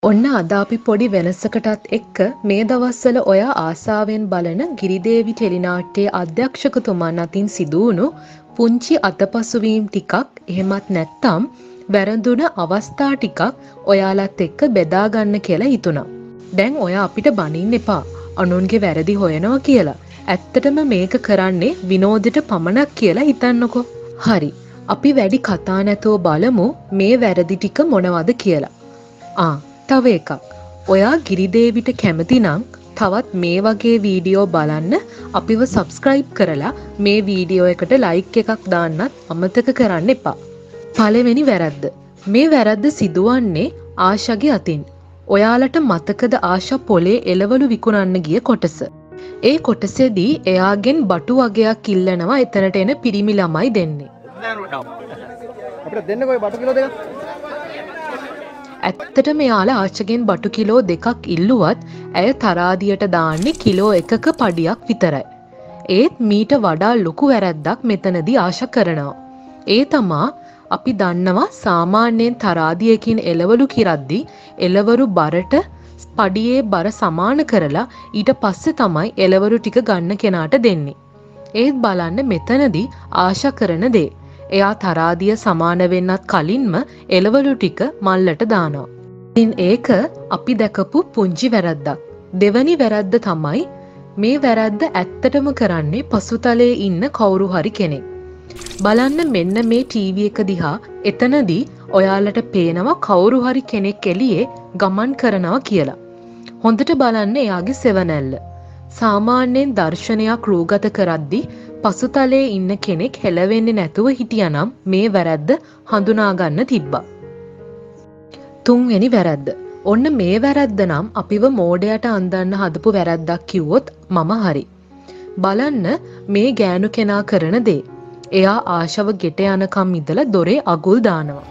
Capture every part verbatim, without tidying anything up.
ඔන්න අද අපි පොඩි වෙනසකටත් එක්ක මේ දවස්වල ඔයා ආසාවෙන් බලන ගිරිදේවි ටෙලිනාට්‍යයේ අධ්‍යක්ෂකතුමන් අතින් සිදුවුණු පුංචි අතපසුවීම් ටිකක් එහෙමත් නැත්නම් වැරදුන අවස්ථා ටිකක් ඔයාලත් එක්ක බෙදා ගන්න කියලා හිතුණා. දැන් ඔයා අපිට බනින්න එපා. අනුන්ගේ වැරදි හොයනවා කියලා. ඇත්තටම මේක කරන්නේ විනෝදෙට පමණක් කියලා හිතන්නකෝ. හරි. අපි වැඩි කතා නැතුව බලමු මේ වැරදි ටික මොනවද කියලා. ආ තව එකක්. ඔයා ගිරිදේවිට කැමති නම් තවත් මේ වගේ වීඩියෝ බලන්න අපිව සබ්ස්ක්‍රයිබ් කරලා මේ වීඩියෝ එකට ලයික් එකක් දාන්නත් අමතක කරන්න එපා. පළවෙනි වැරද්ද. මේ වැරද්ද සිදුවන්නේ ආශාගේ අතින්. ඔයාලට මතකද ආශා පොලේ එළවලු විකුණන්න ගිය කොටස? ඒ කොටසේදී එයාගෙන් බටු වගයක් ඉල්ලනවා එතනට එන පිරිමි ළමයි දෙන්නේ. අපිට දෙන්නකෝ බටු කිලෝ දෙකක්. ඇත්තට මෙයාලා ආච්චගෙන් බටු කිලෝ දෙකක් ඉල්ලුවත් ඇය තරාදියට දාන්නේ කිලෝ එකක පඩියක් විතරයි. ඒත් මීට වඩා ලොකු වැරැද්දක් මෙතනදී ආශා කරනවා. ඒ තමා අපි දන්නවා සාමාන්‍යයෙන් තරාදියකින් එළවලු කිරද්දී එළවලු බරට පඩියේ බර සමාන කරලා ඊට පස්සේ තමයි එළවලු ටික ගන්න කෙනාට දෙන්නේ. ඒත් බලන්න මෙතනදී ආශා කරන දේ. එයා තරාදිය සමාන වෙන්නත් කලින්ම එළවලු ටික මල්ලට දානවා. ඉතින් ඒක අපි දැකපු පුංචි වැරද්දක්. දෙවැනි වැරද්ද තමයි මේ වැරද්ද ඇත්තටම කරන්නේ පසුතලයේ ඉන්න කවුරු හරි කෙනෙක්. බලන්න මෙන්න මේ ටීවී එක දිහා එතනදී ඔයාලට පේනවා කවුරු හරි කෙනෙක් එළියේ ගමන් කරනවා කියලා. හොඳට බලන්න එයාගේ සෙවණැල්ල. සාමාන්‍යයෙන් දර්ශනයක් රූගත කරද්දී පසුතලයේ ඉන්න කෙනෙක් හෙලවෙන්නේ නැතුව හිටියානම් මේ වැරද්ද හඳුනා ගන්න තිබ්බා. තුන්වෙනි වැරද්ද. ඔන්න මේ වැරද්ද නම් අපිව මෝඩයට අන්දන්න හදපු වැරද්දක් කිව්වොත් මම හරි. බලන්න මේ ගෑනු කෙනා කරන දේ. එයා ආශාව ගෙට යනකම් ඉඳලා දොරේ අගුල් දානවා.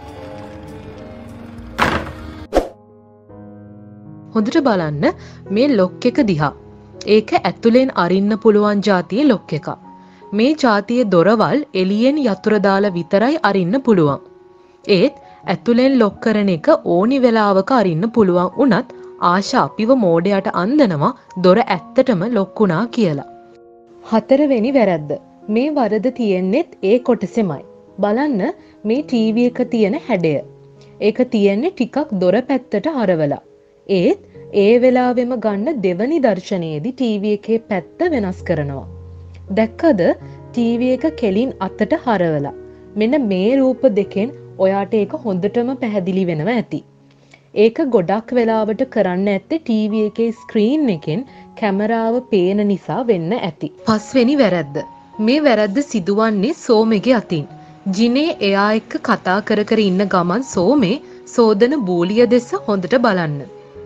හොඳට බලන්න මේ ලොක් එක දිහා. ඒක ඇතුලෙන් අරින්න පුළුවන් જાතියේ ලොක් එකක්. මේ જાතියේ දොරවල් එළියෙන් යතුරු දාලා විතරයි අරින්න පුළුවන්. ඒත් ඇතුලෙන් ලොක් කරන එක ඕනි වෙලාවක අරින්න පුළුවන් වුණත් ආශා අපිව මෝඩයට අන්දනවා දොර ඇත්තටම ලොක් වුණා කියලා. හතරවෙනි වැරද්ද. මේ වරද තියෙන්නේත් ඒ කොටසෙමයි. බලන්න මේ ටීවී එක තියෙන හැඩය. ඒක තියෙන්නේ ටිකක් දොර පැත්තට හරවලා. ඒත් ඒ වෙලාවෙම ගන්න දෙවනි දර්ශනයේදී ටීවී එකේ පැත්ත වෙනස් කරනවා. දැක්කද ටීවී එක කෙලින් අතට හරවලා. මෙන්න මේ රූප දෙකෙන් ඔයාට ඒක හොඳටම පැහැදිලි වෙනවා ඇති. ඒක ගොඩක් වෙලාවට කරන්න ඇත්තේ ටීවී එකේ ස්ක්‍රීන් එකෙන් කැමරාව පේන නිසා වෙන්න ඇති. පස්වෙනි වැරද්ද. මේ වැරද්ද සිදුවන්නේ සෝමගේ අතින්. ජිනේ එයා එක්ක කතා කර කර ඉන්න ගමන් සෝමේ සෝදන බූලිය දෙස හොඳට බලන්න.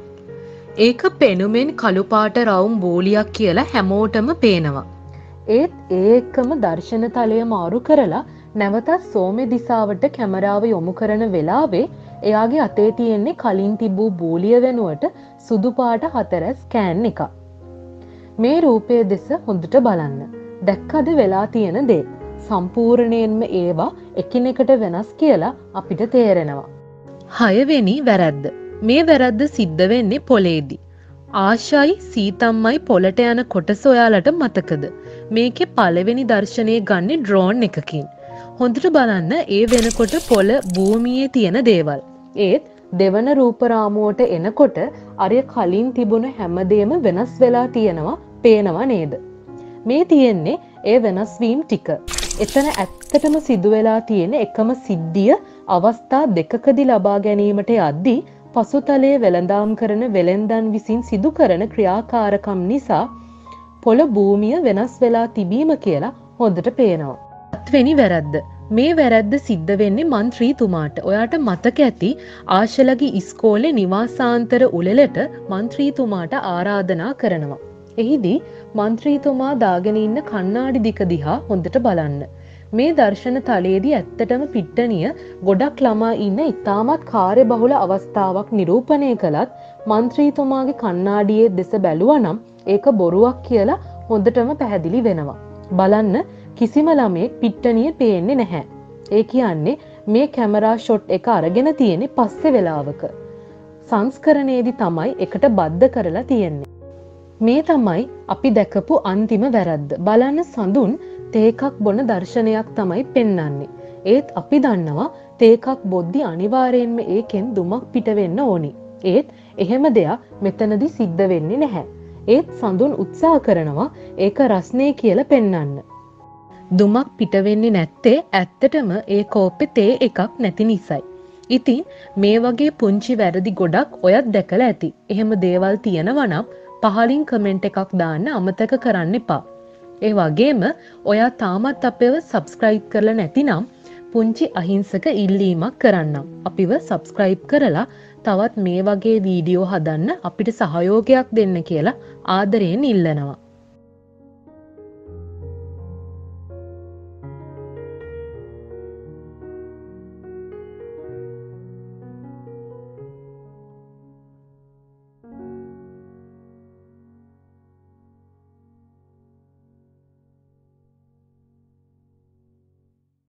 ඒක පෙනුමෙන් කළු පාට රවුම් බූලියක් කියලා හැමෝටම පේනවා. ඒත් ඒ එක්කම දර්ශන තලය මාරු කරලා නැවතත් සෝමේ දිසාවට කැමරාව යොමු කරන වෙලාවේ එයාගේ අතේ තියෙන්නේ කලින් තිබූ බූලිය වෙනුවට සුදු පාට හතරස් ස්කෑන් එකක්. මේ රූපයේ දෙස හොඳට බලන්න. දැක්කද වෙලා තියෙන දේ? සම්පූර්ණයෙන්ම ඒවා එකිනෙකට වෙනස් කියලා අපිට තේරෙනවා. හයවෙනි වැරද්ද. මේ වැරද්ද සිද්ධ වෙන්නේ පොලේදී. ආශායි සීතම්මයි පොලට යන කොටස ඔයාලට මතකද? මේකේ පළවෙනි දර්ශනය ගන්නේ ඩ්‍රෝන් එකකින්. හොඳට බලන්න ඒ වෙනකොට පොළ භූමියේ තියෙන දේවල්. ඒත් දෙවන රූප රාමුවට එනකොට අර කලින් තිබුණ හැමදේම වෙනස් වෙලා තියෙනවා පේනවා නේද? මේ තියෙන්නේ ඒ වෙනස් වීම ටික. එතන ඇත්තටම සිදු වෙලා තියෙන එකම සිද්ධිය අවස්ථා දෙකකදී ලබා ගැනීමට යද්දී පසුතලයේ වෙළඳාම් කරන වෙළෙන්දන් විසින් සිදු කරන ක්‍රියාකාරකම් නිසා පොළ භූමිය වෙනස් වෙලා තිබීම කියලා හොඳට පේනවා. හත්වෙනි වැරද්ද. මේ වැරද්ද සිද්ධ වෙන්නේ മന്ത്രിතුමාට. ඔයාට මතක ඇති ආශලගේ ඉස්කෝලේ නිවාසාන්තර උළෙලට മന്ത്രിතුමාට ආරාධනා කරනවා. එහිදී മന്ത്രിතුමා දාගෙන ඉන්න කණ්ණාඩි දික දිහා හොඳට බලන්න. මේ දර්ශන තලයේදී ඇත්තටම පිට්ටනිය ගොඩක් ළමා ඉන්න ඉතාමත් කාර්යබහුල අවස්ථාවක් නිරූපණය කළත් മന്ത്രിතුමාගේ කණ්ණාඩියේ දෙස බැලුවා නම් ඒක බොරුවක් කියලා හොඳටම පැහැදිලි වෙනවා. බලන්න කිසිම ළමයෙක් පිට්ටනිය පේන්නේ නැහැ. ඒ කියන්නේ මේ කැමරා ෂොට් එක අරගෙන තියෙන්නේ පස්සේ වෙලාවක. සංස්කරණයේදී තමයි එකට බද්ධ කරලා තියෙන්නේ. මේ තමයි අපි දැකපු අන්තිම වැරද්ද. බලන්න සඳුන් තේ එකක් බොන දර්ශනයක් තමයි පෙන්වන්නේ. ඒත් අපි දන්නවා තේ එකක් බොද්දි අනිවාර්යයෙන්ම ඒකෙන් දුමක් පිට වෙන්න ඕනි. ඒත් එහෙම දෙයක් මෙතනදී සිද්ධ වෙන්නේ නැහැ. ඒත් සඳුන් උත්සාහ කරනවා ඒක රස්නේ කියලා පෙන්වන්න. දුමක් පිට වෙන්නේ නැත්තේ ඇත්තටම ඒ කෝප්පේ තේ එකක් නැති නිසායි. ඉතින් මේ වගේ පුංචි වැරදි ගොඩක් ඔයත් දැකලා ඇති. එහෙම දේවල් තියෙනවා නම් පහලින් කමෙන්ට් එකක් දාන්න අමතක කරන්න එපා. ඒ වගේම ඔයා තාමත් අපිව සබ්ස්ක්‍රයිබ් කරලා නැතිනම් පුංචි අහිංසක ඉල්ලීමක් කරන්නම්. අපිව සබ්ස්ක්‍රයිබ් කරලා තවත් මේ වගේ වීඩියෝ හදන්න අපිට සහයෝගයක් දෙන්න කියලා ආදරයෙන් ඉල්ලනවා.